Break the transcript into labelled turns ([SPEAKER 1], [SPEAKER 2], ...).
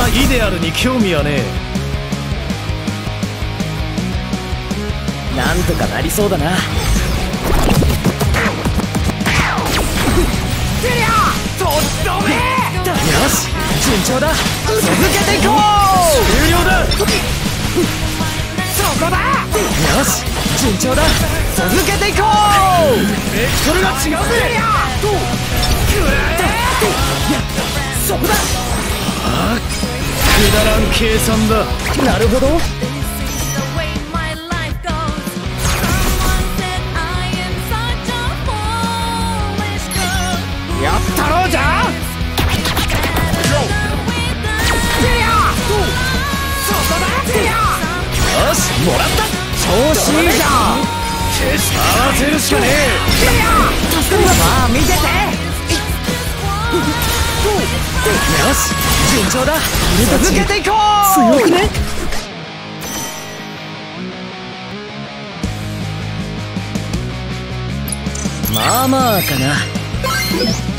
[SPEAKER 1] イデアルに興味はね
[SPEAKER 2] え。なんとかなりそうだな。
[SPEAKER 1] とどめ。
[SPEAKER 2] よし、順調だ。続けていこう。
[SPEAKER 1] 終了だ。
[SPEAKER 2] そこだ。よし、順調だ。続けていこう。
[SPEAKER 1] ベクトルが違うぜ。
[SPEAKER 2] そこだ。
[SPEAKER 1] くだらん計算だ。
[SPEAKER 2] なるほど。やったろうじゃん。よし、もらった。調子いいじゃん。
[SPEAKER 1] 合わせるしかねえ。
[SPEAKER 2] まあ見てて。よし、順調だ。続けていこう。強くね。まあまあかな。